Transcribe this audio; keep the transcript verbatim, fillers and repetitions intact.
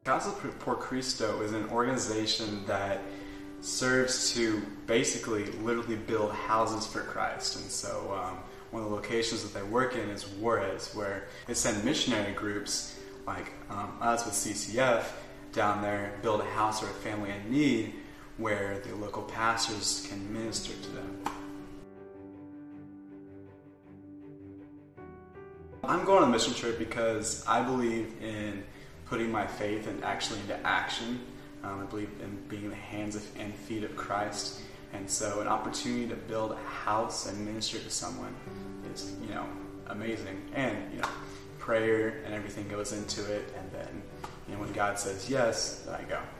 Casa por Cristo is an organization that serves to basically literally build houses for Christ. And so um, one of the locations that they work in is Juarez, where they send missionary groups like um, us with C C F down there, build a house or a family in need where the local pastors can minister to them. I'm going on a mission trip because I believe in putting my faith and actually into action. Um, I believe in being in the hands of, and feet of Christ. And so an opportunity to build a house and minister to someone is, you know, amazing. And, you know, prayer and everything goes into it. And then, you know, when God says yes, then I go.